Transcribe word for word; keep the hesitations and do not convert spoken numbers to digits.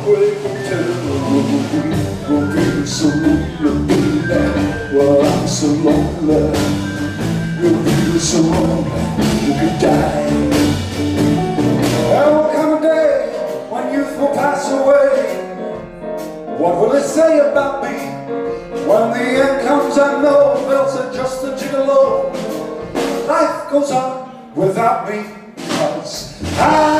quick tell we'll be so lonely. Well, I'm so lonely. We'll be so lonely we could die. There will come a day when youth will pass away. What will it say about me? When the end comes I know bells are just a gigolo. Life goes on without me, 'cause I